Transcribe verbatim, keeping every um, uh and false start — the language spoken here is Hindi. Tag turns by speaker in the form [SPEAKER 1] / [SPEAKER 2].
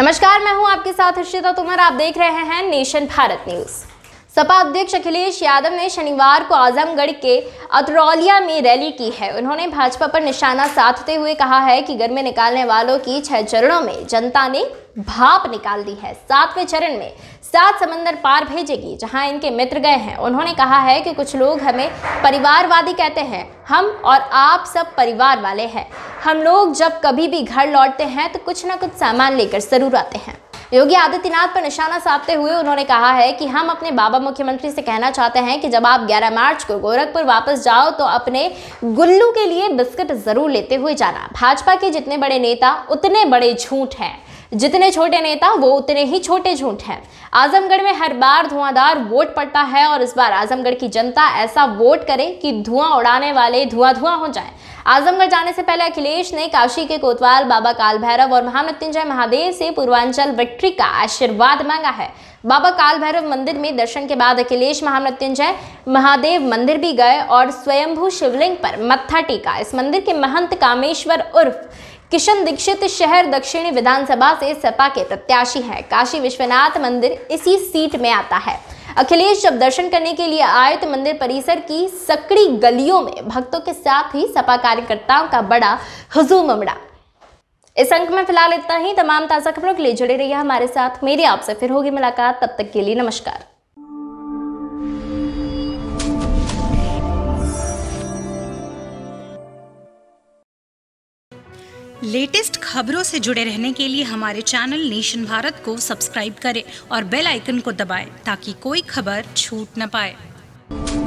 [SPEAKER 1] नमस्कार, मैं हूं आपके साथ हर्षिता तोमर। आप देख रहे हैं नेशन भारत न्यूज। सपा अध्यक्ष अखिलेश यादव ने शनिवार को आजमगढ़ के अतरौलिया में रैली की है। उन्होंने भाजपा पर निशाना साधते हुए कहा है कि घर में निकालने वालों की छह चरणों में जनता ने भाप निकाल दी है। सातवें चरण में सात समंदर पार भेजेगी, जहां इनके मित्र गए हैं। उन्होंने कहा है कि कुछ लोग हमें परिवारवादी कहते हैं, हम और आप सब परिवार वाले हैं। हम लोग जब कभी भी घर लौटते हैं तो कुछ ना कुछ सामान लेकर जरूर आते हैं। योगी आदित्यनाथ पर निशाना साधते हुए उन्होंने कहा है कि हम अपने बाबा मुख्यमंत्री से कहना चाहते हैं कि जब आप ग्यारह मार्च को गोरखपुर वापस जाओ तो अपने गुल्लू के लिए बिस्किट जरूर लेते हुए जाना। भाजपा के जितने बड़े नेता उतने बड़े झूठ हैं, जितने छोटे नेता वो उतने ही छोटे झूठ हैं। आजमगढ़ में हर बार धुआंधार वोट पड़ता है और इस बार आजमगढ़ की जनता ऐसा वोट करे कि धुआं उड़ाने वाले धुआं धुआं हो जाए। आजमगढ़ जाने से पहले अखिलेश ने काशी के कोतवाल बाबा काल भैरव और महामृत्युंजय महादेव से पूर्वांचल विक्ट्री का आशीर्वाद मांगा है। बाबा काल भैरव मंदिर में दर्शन के बाद अखिलेश महामृत्युंजय महादेव मंदिर भी गए और स्वयंभू शिवलिंग पर मत्था टेका। इस मंदिर के महंत कामेश्वर उर्फ किशन दीक्षित शहर दक्षिणी विधानसभा से सपा के प्रत्याशी हैं। काशी विश्वनाथ मंदिर इसी सीट में आता है। अखिलेश जब दर्शन करने के लिए आए तो मंदिर परिसर की सकड़ी गलियों में भक्तों के साथ ही सपा कार्यकर्ताओं का बड़ा हुजूम उमड़ा। इस अंक में फिलहाल इतना ही। तमाम ताजा खबरों के लिए जुड़े रहिए हमारे साथ। मेरी आपसे फिर होगी मुलाकात, तब तक के लिए नमस्कार।
[SPEAKER 2] लेटेस्ट खबरों से जुड़े रहने के लिए हमारे चैनल नेशन भारत को सब्सक्राइब करें और बेल आइकन को दबाएं ताकि कोई खबर छूट न पाए।